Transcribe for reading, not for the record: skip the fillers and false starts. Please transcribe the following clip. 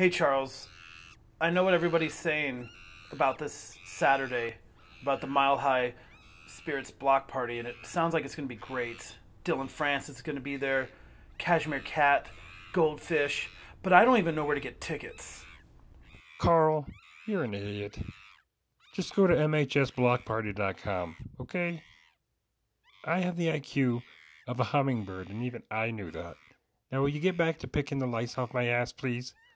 Hey Charles, I know what everybody's saying about this Saturday, about the Mile High Spirits block party, and it sounds like it's going to be great. Dylan Francis is going to be there, Cashmere Cat, Goldfish, but I don't even know where to get tickets. Carl, you're an idiot. Just go to mhsblockparty.com, okay? I have the IQ of a hummingbird, and even I knew that. Now, will you get back to picking the lice off my ass, please?